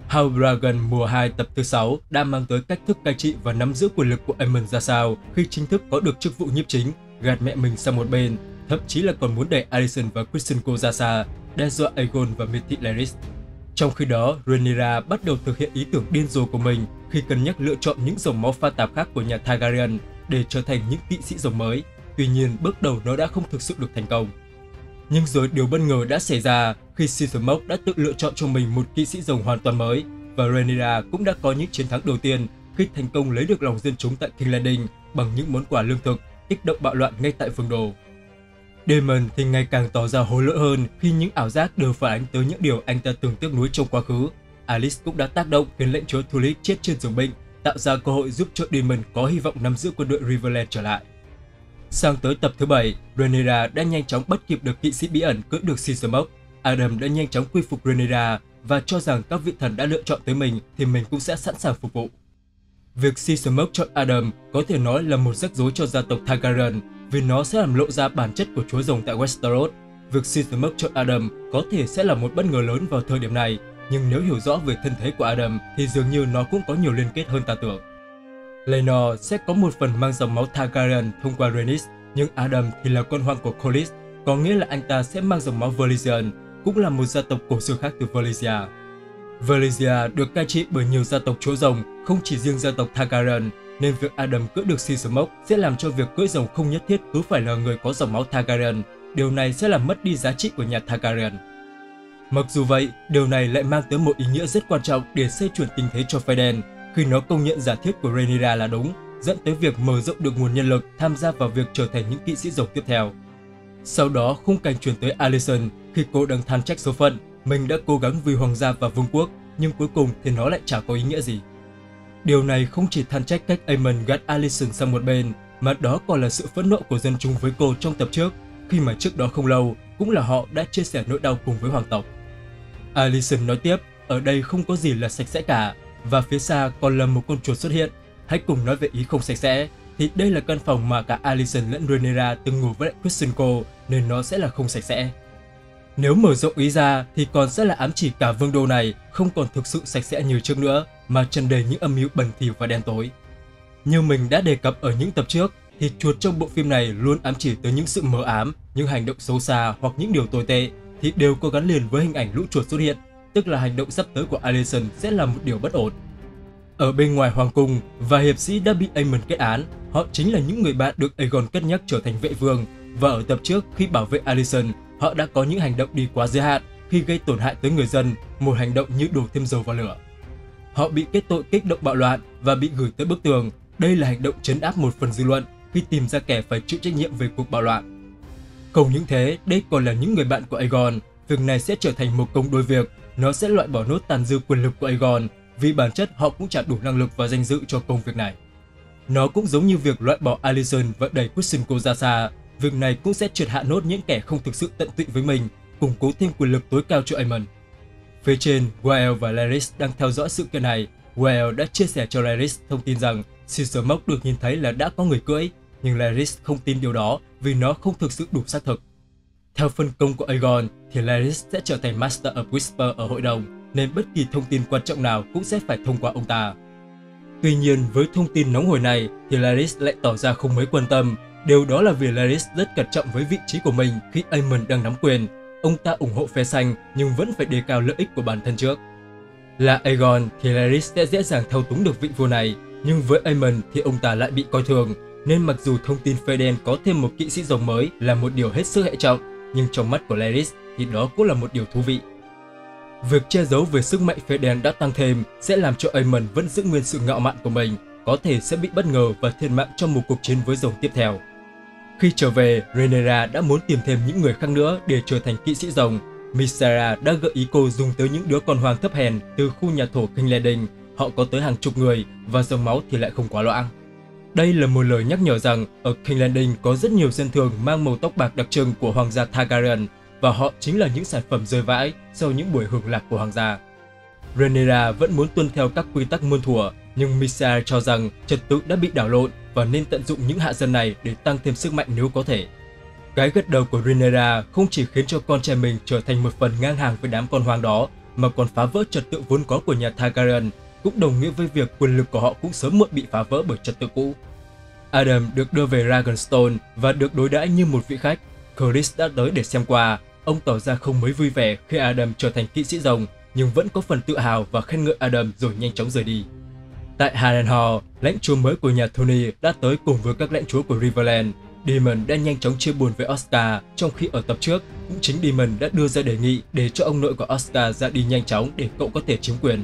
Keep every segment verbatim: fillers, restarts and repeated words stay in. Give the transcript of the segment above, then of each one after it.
House Dragon mùa hai tập thứ sáu đã mang tới cách thức cai trị và nắm giữ quyền lực của Aemon ra sao khi chính thức có được chức vụ nhiếp chính, gạt mẹ mình sang một bên, thậm chí là còn muốn đẩy Alicent và Criston Cole ra xa, đe dọa Aegon và miệt thị Larys. Trong khi đó, Rhaenyra bắt đầu thực hiện ý tưởng điên rồ của mình khi cân nhắc lựa chọn những dòng máu pha tạp khác của nhà Targaryen để trở thành những kỵ sĩ rồng mới. Tuy nhiên, bước đầu nó đã không thực sự được thành công. Nhưng rồi điều bất ngờ đã xảy ra khi Caesar Mok đã tự lựa chọn cho mình một kỵ sĩ rồng hoàn toàn mới, và Rhaenyra cũng đã có những chiến thắng đầu tiên khi thành công lấy được lòng dân chúng tại King's Landing bằng những món quà lương thực, kích động bạo loạn ngay tại vương đô. Daemon thì ngày càng tỏ ra hối lỗi hơn khi những ảo giác đều phản ánh tới những điều anh ta từng tiếc nuối trong quá khứ. Alice cũng đã tác động khiến lệnh chúa Tulip chết trên giường bệnh, tạo ra cơ hội giúp cho Daemon có hy vọng nắm giữ quân đội Riverland trở lại. Sang tới tập thứ bảy, Rhaenyra đã nhanh chóng bắt kịp được kỵ sĩ bí ẩn cưỡi được Caesar Mok. Adam đã nhanh chóng quy phục Rhaenyra và cho rằng các vị thần đã lựa chọn tới mình thì mình cũng sẽ sẵn sàng phục vụ. Việc Caesar Mok chọn Adam có thể nói là một rắc rối cho gia tộc Targaryen vì nó sẽ làm lộ ra bản chất của chúa rồng tại Westeros. Việc Caesar Mok chọn Adam có thể sẽ là một bất ngờ lớn vào thời điểm này, nhưng nếu hiểu rõ về thân thế của Adam thì dường như nó cũng có nhiều liên kết hơn ta tưởng. Laenor sẽ có một phần mang dòng máu Targaryen thông qua Rhaenys, nhưng Adam thì là con hoang của Corlys, có nghĩa là anh ta sẽ mang dòng máu Valysian, cũng là một gia tộc cổ xưa khác từ Valysia. Valysia được cai trị bởi nhiều gia tộc chúa rồng, không chỉ riêng gia tộc Targaryen, nên việc Adam cưỡi được Caesar Mok sẽ làm cho việc cưỡi rồng không nhất thiết cứ phải là người có dòng máu Targaryen. Điều này sẽ làm mất đi giá trị của nhà Targaryen. Mặc dù vậy, điều này lại mang tới một ý nghĩa rất quan trọng để xoay chuyển tình thế cho phe đen, khi nó công nhận giả thiết của Rhaenyra là đúng, dẫn tới việc mở rộng được nguồn nhân lực tham gia vào việc trở thành những kỵ sĩ rồng tiếp theo. Sau đó, khung cảnh chuyển tới Alicent khi cô đang than trách số phận, mình đã cố gắng vì hoàng gia và vương quốc, nhưng cuối cùng thì nó lại chả có ý nghĩa gì. Điều này không chỉ than trách cách Aemon gạt Alicent sang một bên, mà đó còn là sự phẫn nộ của dân chúng với cô trong tập trước, khi mà trước đó không lâu cũng là họ đã chia sẻ nỗi đau cùng với hoàng tộc. Alicent nói tiếp, ở đây không có gì là sạch sẽ cả, và phía xa còn là một con chuột xuất hiện. Hãy cùng nói về ý không sạch sẽ, thì đây là căn phòng mà cả Alicent lẫn Rhaenyra từng ngủ với lại Criston Cole, nên nó sẽ là không sạch sẽ. Nếu mở rộng ý ra thì còn sẽ là ám chỉ cả vương đô này không còn thực sự sạch sẽ như trước nữa, mà tràn đầy những âm mưu bẩn thỉu và đen tối. Như mình đã đề cập ở những tập trước, thì chuột trong bộ phim này luôn ám chỉ tới những sự mờ ám, những hành động xấu xa hoặc những điều tồi tệ thì đều có gắn liền với hình ảnh lũ chuột xuất hiện, tức là hành động sắp tới của Alicent sẽ là một điều bất ổn. Ở bên ngoài hoàng cung, vài hiệp sĩ đã bị Aemon kết án, họ chính là những người bạn được Aegon cất nhắc trở thành vệ vương, và ở tập trước khi bảo vệ Alicent, họ đã có những hành động đi quá giới hạn khi gây tổn hại tới người dân, một hành động như đổ thêm dầu vào lửa. Họ bị kết tội kích động bạo loạn và bị gửi tới bức tường. Đây là hành động trấn áp một phần dư luận khi tìm ra kẻ phải chịu trách nhiệm về cuộc bạo loạn. Không những thế, đây còn là những người bạn của Aegon. Việc này sẽ trở thành một công đôi việc, nó sẽ loại bỏ nốt tàn dư quyền lực của Aegon, vì bản chất họ cũng chẳng đủ năng lực và danh dự cho công việc này. Nó cũng giống như việc loại bỏ Alicent và đẩy Criston Cole ra xa, việc này cũng sẽ triệt hạ nốt những kẻ không thực sự tận tụy với mình, củng cố thêm quyền lực tối cao cho Aemon. Phía trên, Wael và Larys đang theo dõi sự kiện này. Wael đã chia sẻ cho Larys thông tin rằng Caesar Mok được nhìn thấy là đã có người cưỡi, nhưng Larys không tin điều đó vì nó không thực sự đủ xác thực. Theo phân công của Aegon thì Larys sẽ trở thành Master of Whisper ở hội đồng, nên bất kỳ thông tin quan trọng nào cũng sẽ phải thông qua ông ta. Tuy nhiên, với thông tin nóng hổi này thì Larys lại tỏ ra không mấy quan tâm. Điều đó là vì Larys rất cẩn trọng với vị trí của mình khi Aemon đang nắm quyền. Ông ta ủng hộ phe xanh nhưng vẫn phải đề cao lợi ích của bản thân trước. Là Aegon thì Larys sẽ dễ dàng thao túng được vị vua này, nhưng với Aemon thì ông ta lại bị coi thường, nên mặc dù thông tin phe đen có thêm một kỵ sĩ rồng mới là một điều hết sức hệ trọng, nhưng trong mắt của Larys thì đó cũng là một điều thú vị. Việc che giấu về sức mạnh phe đen đã tăng thêm sẽ làm cho Aemon vẫn giữ nguyên sự ngạo mạn của mình, có thể sẽ bị bất ngờ và thiệt mạng trong một cuộc chiến với rồng tiếp theo. Khi trở về, Rhaenyra đã muốn tìm thêm những người khác nữa để trở thành kỵ sĩ rồng. Mystara đã gợi ý cô dùng tới những đứa con hoang thấp hèn từ khu nhà thổ King's Landing. Họ có tới hàng chục người và dòng máu thì lại không quá loãng. Đây là một lời nhắc nhở rằng ở King's Landing có rất nhiều dân thường mang màu tóc bạc đặc trưng của hoàng gia Targaryen, và họ chính là những sản phẩm rơi vãi sau những buổi hưởng lạc của hoàng gia. Rhaenyra vẫn muốn tuân theo các quy tắc muôn thuở, nhưng Mystara cho rằng trật tự đã bị đảo lộn và nên tận dụng những hạ dân này để tăng thêm sức mạnh nếu có thể. Cái gật đầu của Rhaenyra không chỉ khiến cho con trai mình trở thành một phần ngang hàng với đám con hoang đó, mà còn phá vỡ trật tự vốn có của nhà Targaryen, cũng đồng nghĩa với việc quyền lực của họ cũng sớm muộn bị phá vỡ bởi trật tự cũ. Adam được đưa về Dragonstone và được đối đãi như một vị khách. Corlys đã tới để xem qua. Ông tỏ ra không mấy vui vẻ khi Adam trở thành kỵ sĩ rồng, nhưng vẫn có phần tự hào và khen ngợi Adam rồi nhanh chóng rời đi. Tại Harrenhal, lãnh chúa mới của nhà Tony đã tới cùng với các lãnh chúa của Riverland. Daemon đã nhanh chóng chia buồn với Oscar, trong khi ở tập trước, cũng chính Daemon đã đưa ra đề nghị để cho ông nội của Oscar ra đi nhanh chóng để cậu có thể chiếm quyền.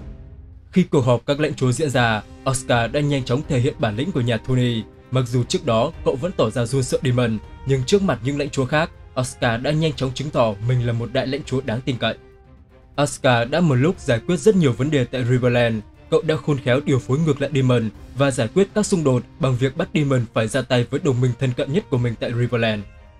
Khi cuộc họp các lãnh chúa diễn ra, Oscar đã nhanh chóng thể hiện bản lĩnh của nhà Tony. Mặc dù trước đó cậu vẫn tỏ ra run sợ Daemon, nhưng trước mặt những lãnh chúa khác, Oscar đã nhanh chóng chứng tỏ mình là một đại lãnh chúa đáng tin cậy. Oscar đã một lúc giải quyết rất nhiều vấn đề tại Riverland. Cậu đã khôn khéo điều phối ngược lại Daemon và giải quyết các xung đột bằng việc bắt Daemon phải ra tay với đồng minh thân cận nhất của mình tại Riverland.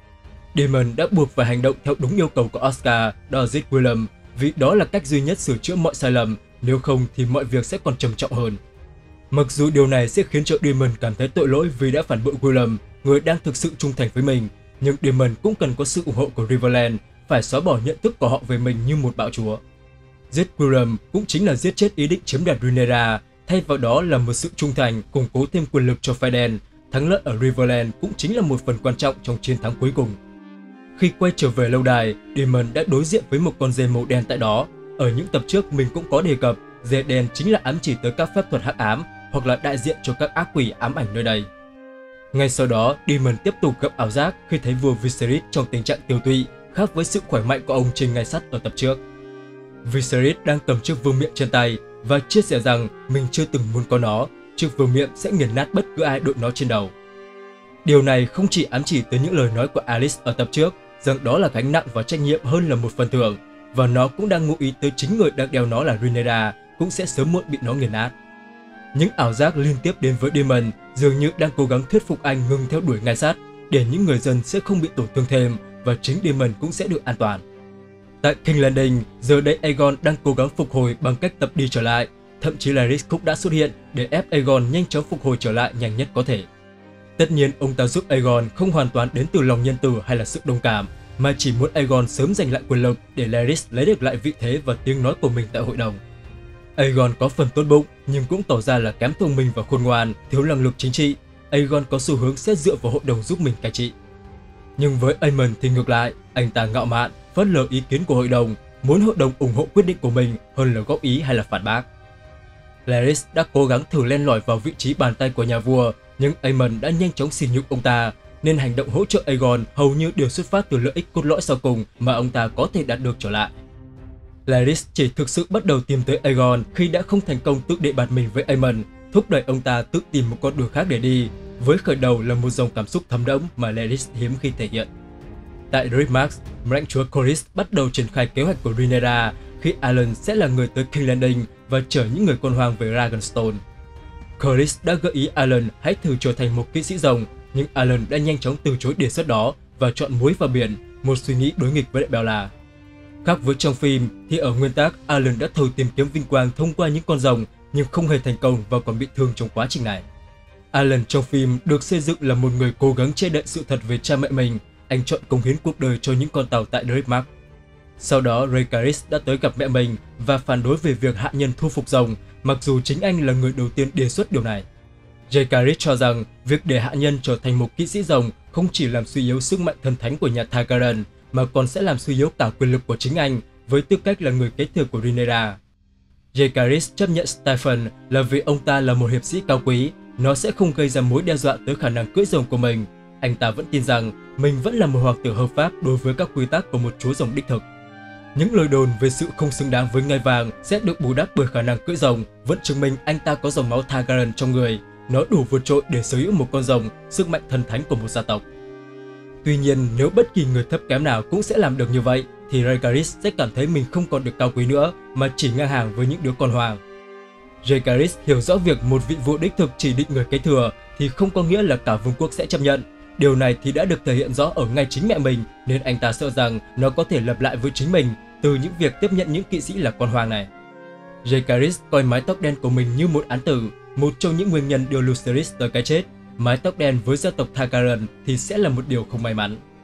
Daemon đã buộc phải hành động theo đúng yêu cầu của Oscar, đó là giết Willem, vì đó là cách duy nhất sửa chữa mọi sai lầm, nếu không thì mọi việc sẽ còn trầm trọng hơn. Mặc dù điều này sẽ khiến cho Daemon cảm thấy tội lỗi vì đã phản bội Willem, người đang thực sự trung thành với mình, nhưng Daemon cũng cần có sự ủng hộ của Riverland, phải xóa bỏ nhận thức của họ về mình như một bạo chúa. Giết Willem cũng chính là giết chết ý định chiếm đoạt Rhaenyra, thay vào đó là một sự trung thành, củng cố thêm quyền lực cho phái đen. Thắng lợi ở Riverland cũng chính là một phần quan trọng trong chiến thắng cuối cùng. Khi quay trở về lâu đài, Daemon đã đối diện với một con dê màu đen tại đó. Ở những tập trước mình cũng có đề cập, dê đen chính là ám chỉ tới các phép thuật hắc ám hoặc là đại diện cho các ác quỷ ám ảnh nơi đây. Ngay sau đó, Daemon tiếp tục gặp ảo giác khi thấy vua Viserys trong tình trạng tiêu tụy, khác với sự khỏe mạnh của ông trên ngai sắt ở tập trước. Viserys đang cầm chiếc vương miện trên tay và chia sẻ rằng mình chưa từng muốn có nó, chiếc vương miện sẽ nghiền nát bất cứ ai đội nó trên đầu. Điều này không chỉ ám chỉ tới những lời nói của Alice ở tập trước, rằng đó là gánh nặng và trách nhiệm hơn là một phần thưởng, và nó cũng đang ngụ ý tới chính người đang đeo nó là Rhaenyra cũng sẽ sớm muộn bị nó nghiền nát. Những ảo giác liên tiếp đến với Daemon dường như đang cố gắng thuyết phục anh ngừng theo đuổi ngai sắt để những người dân sẽ không bị tổn thương thêm và chính Daemon cũng sẽ được an toàn. Tại King's Landing, giờ đây Aegon đang cố gắng phục hồi bằng cách tập đi trở lại, thậm chí là Rick cũng đã xuất hiện để ép Aegon nhanh chóng phục hồi trở lại nhanh nhất có thể. Tất nhiên ông ta giúp Aegon không hoàn toàn đến từ lòng nhân từ hay là sự đồng cảm, mà chỉ muốn Aegon sớm giành lại quyền lực để Larys lấy được lại vị thế và tiếng nói của mình tại hội đồng. Aegon có phần tốt bụng nhưng cũng tỏ ra là kém thông minh và khôn ngoan, thiếu năng lực chính trị. Aegon có xu hướng sẽ dựa vào hội đồng giúp mình cai trị. Nhưng với Aemon thì ngược lại, anh ta ngạo mạn, phớt lờ ý kiến của hội đồng, muốn hội đồng ủng hộ quyết định của mình hơn là góp ý hay là phản bác. Larys đã cố gắng thử len lỏi vào vị trí bàn tay của nhà vua, nhưng Aemon đã nhanh chóng xỉ nhục ông ta, nên hành động hỗ trợ Aegon hầu như đều xuất phát từ lợi ích cốt lõi sau cùng mà ông ta có thể đạt được trở lại. Larys chỉ thực sự bắt đầu tìm tới Aegon khi đã không thành công tự đệ bạt mình với Aemon, thúc đẩy ông ta tự tìm một con đường khác để đi, với khởi đầu là một dòng cảm xúc thấm đẫm mà Larys hiếm khi thể hiện. Tại Driftmark, lãnh chúa Corlys bắt đầu triển khai kế hoạch của Rhaenyra khi Alan sẽ là người tới King's Landing và chở những người con hoang về Dragonstone. Corlys đã gợi ý Alan hãy thử trở thành một kỵ sĩ rồng, nhưng Alan đã nhanh chóng từ chối đề xuất đó và chọn muối vào biển, một suy nghĩ đối nghịch với đại Bella. Khác với trong phim thì ở nguyên tắc Alan đã thử tìm kiếm vinh quang thông qua những con rồng nhưng không hề thành công và còn bị thương trong quá trình này. Alan trong phim được xây dựng là một người cố gắng che đậy sự thật về cha mẹ mình. Anh chọn cống hiến cuộc đời cho những con tàu tại Driftmark. Sau đó, Rhaegarys đã tới gặp mẹ mình và phản đối về việc hạ nhân thu phục rồng, mặc dù chính anh là người đầu tiên đề xuất điều này. Rhaegarys cho rằng việc để hạ nhân trở thành một kỵ sĩ rồng không chỉ làm suy yếu sức mạnh thần thánh của nhà Targaryen, mà còn sẽ làm suy yếu cả quyền lực của chính anh với tư cách là người kế thừa của Rhaenyra. Rhaegarys chấp nhận Stephen là vì ông ta là một hiệp sĩ cao quý, nó sẽ không gây ra mối đe dọa tới khả năng cưỡi rồng của mình. Anh ta vẫn tin rằng mình vẫn là một hoàng tử hợp pháp đối với các quy tắc của một chúa rồng đích thực. Những lời đồn về sự không xứng đáng với ngai vàng sẽ được bù đắp bởi khả năng cưỡi rồng, vẫn chứng minh anh ta có dòng máu Targaryen trong người. Nó đủ vượt trội để sở hữu một con rồng, sức mạnh thần thánh của một gia tộc. Tuy nhiên, nếu bất kỳ người thấp kém nào cũng sẽ làm được như vậy, thì Rhaegarys sẽ cảm thấy mình không còn được cao quý nữa, mà chỉ ngang hàng với những đứa con hoàng. Rhaegarys hiểu rõ việc một vị vua đích thực chỉ định người kế thừa thì không có nghĩa là cả vương quốc sẽ chấp nhận. Điều này thì đã được thể hiện rõ ở ngay chính mẹ mình, nên anh ta sợ rằng nó có thể lặp lại với chính mình từ những việc tiếp nhận những kỵ sĩ là con hoàng này. Rhaegarys coi mái tóc đen của mình như một án tử, một trong những nguyên nhân đưa Lucerys tới cái chết. Mái tóc đen với gia tộc Targaryen thì sẽ là một điều không may mắn.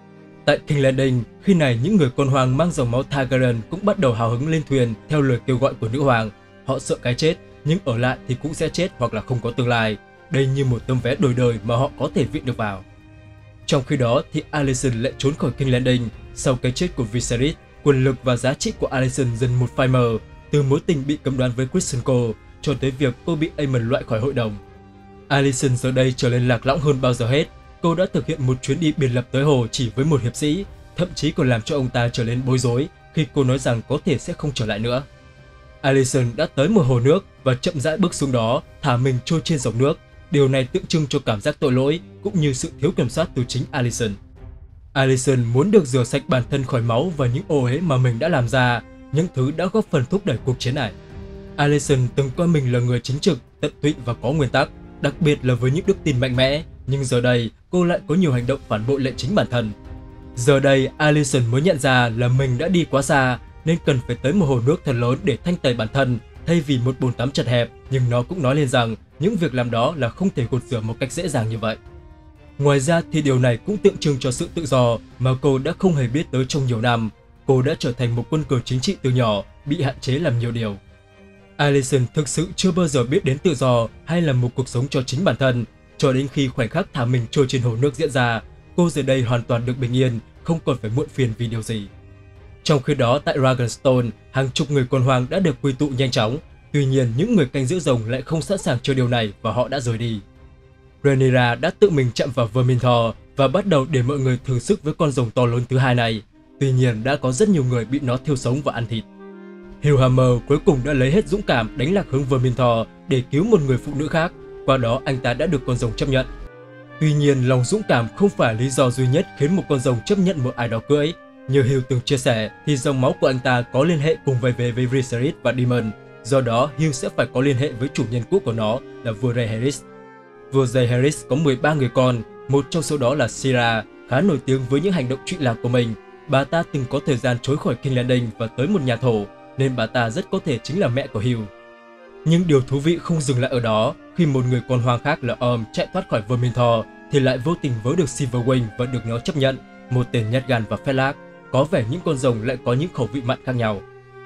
tại King Landing, khi này những người con hoang mang dòng máu Targaryen cũng bắt đầu hào hứng lên thuyền theo lời kêu gọi của nữ hoàng. Họ sợ cái chết, nhưng ở lại thì cũng sẽ chết hoặc là không có tương lai. Đây như một tấm vé đổi đời mà họ có thể viện được vào. Trong khi đó thì Alicent lại trốn khỏi King Landing. Sau cái chết của Viserys, quyền lực và giá trị của Alicent dần một phai mờ, từ mối tình bị cấm đoán với Criston Cole cho tới việc cô bị Aemon loại khỏi hội đồng. Alicent giờ đây trở nên lạc lõng hơn bao giờ hết. Cô đã thực hiện một chuyến đi biệt lập tới hồ chỉ với một hiệp sĩ, thậm chí còn làm cho ông ta trở nên bối rối khi cô nói rằng có thể sẽ không trở lại nữa. Alicent đã tới một hồ nước và chậm rãi bước xuống đó, thả mình trôi trên dòng nước. Điều này tượng trưng cho cảm giác tội lỗi cũng như sự thiếu kiểm soát từ chính Alicent. Alicent muốn được rửa sạch bản thân khỏi máu và những ô uế mà mình đã làm ra, những thứ đã góp phần thúc đẩy cuộc chiến này. Alicent từng coi mình là người chính trực, tận tụy và có nguyên tắc, đặc biệt là với những đức tin mạnh mẽ, nhưng giờ đây cô lại có nhiều hành động phản bội lại chính bản thân. Giờ đây Alicent mới nhận ra là mình đã đi quá xa nên cần phải tới một hồ nước thật lớn để thanh tẩy bản thân thay vì một bồn tắm chật hẹp, nhưng nó cũng nói lên rằng những việc làm đó là không thể gột rửa một cách dễ dàng như vậy. Ngoài ra thì điều này cũng tượng trưng cho sự tự do mà cô đã không hề biết tới trong nhiều năm. Cô đã trở thành một quân cờ chính trị từ nhỏ, bị hạn chế làm nhiều điều. Alicent thực sự chưa bao giờ biết đến tự do hay là một cuộc sống cho chính bản thân, cho đến khi khoảnh khắc thả mình trôi trên hồ nước diễn ra, cô giờ đây hoàn toàn được bình yên, không còn phải muộn phiền vì điều gì. Trong khi đó tại Dragonstone, hàng chục người con hoang đã được quy tụ nhanh chóng, tuy nhiên những người canh giữ rồng lại không sẵn sàng cho điều này và họ đã rời đi. Rhaenyra đã tự mình chạm vào Vermintide và bắt đầu để mọi người thử sức với con rồng to lớn thứ hai này, tuy nhiên đã có rất nhiều người bị nó thiêu sống và ăn thịt. Hillhammer cuối cùng đã lấy hết dũng cảm đánh lạc hướng Vermintide để cứu một người phụ nữ khác, qua đó anh ta đã được con rồng chấp nhận. Tuy nhiên, lòng dũng cảm không phải lý do duy nhất khiến một con rồng chấp nhận một ai đó cưỡi. Như Hill từng chia sẻ thì dòng máu của anh ta có liên hệ cùng với về với Viserys và Daemon, do đó Hill sẽ phải có liên hệ với chủ nhân cũ của nó là vua Rhaenyra. Vua Rhaenyra có mười ba người con, một trong số đó là Syra, khá nổi tiếng với những hành động trụy lạc của mình. Bà ta từng có thời gian trốn khỏi King Landing và tới một nhà thổ, nên bà ta rất có thể chính là mẹ của Hill. Nhưng điều thú vị không dừng lại ở đó, khi một người con hoang khác là Orm chạy thoát khỏi Vermintide thì lại vô tình vớ được Silverwing và được nó chấp nhận, một tên nhát gan và phét lác. Có vẻ những con rồng lại có những khẩu vị mặn khác nhau.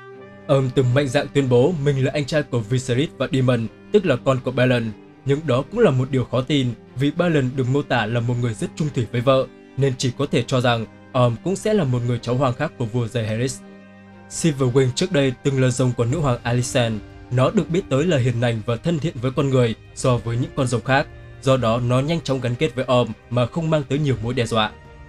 Orm từng mạnh dạn tuyên bố mình là anh trai của Viserys và Daemon, tức là con của Balon, nhưng đó cũng là một điều khó tin vì Balon được mô tả là một người rất trung thủy với vợ, nên chỉ có thể cho rằng Orm cũng sẽ là một người cháu hoàng khác của vua Rhaenyra. Silverwing trước đây từng là rồng của nữ hoàng Alicent. Nó được biết tới là hiền lành và thân thiện với con người so với những con rồng khác, do đó nó nhanh chóng gắn kết với Orm mà không mang tới nhiều mối đe dọa.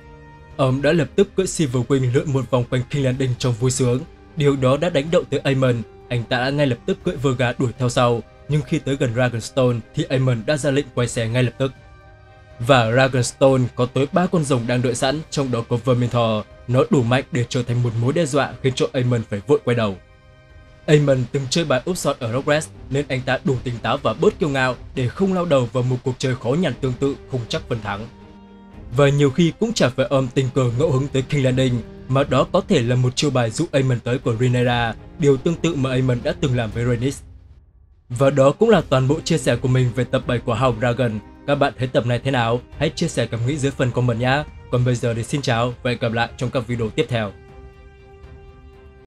Orm đã lập tức cưỡi Silverwing lượn một vòng quanh King Landing trong vui sướng. Điều đó đã đánh động tới Aemon, anh ta đã ngay lập tức cưỡi Verga đuổi theo sau, nhưng khi tới gần Dragonstone thì Aemon đã ra lệnh quay xe ngay lập tức. Và Dragonstone có tới ba con rồng đang đợi sẵn, trong đó có Vermintide. Nó đủ mạnh để trở thành một mối đe dọa khiến cho Aemon phải vội quay đầu. Aemon từng chơi bài úp sọt ở Rockcrest nên anh ta đủ tỉnh táo và bớt kiêu ngạo để không lao đầu vào một cuộc chơi khó nhằn tương tự không chắc phần thắng. Và nhiều khi cũng chả phải Orm tình cờ ngẫu hứng tới King Landing, mà đó có thể là một chiêu bài dụ Aemon tới của Rhaenyra, điều tương tự mà Aemon đã từng làm với Rhaenys. Và đó cũng là toàn bộ chia sẻ của mình về tập bảy của House of Dragon. Các bạn thấy tập này thế nào? Hãy chia sẻ cảm nghĩ dưới phần comment nhé. Còn bây giờ thì xin chào và hẹn gặp lại trong các video tiếp theo.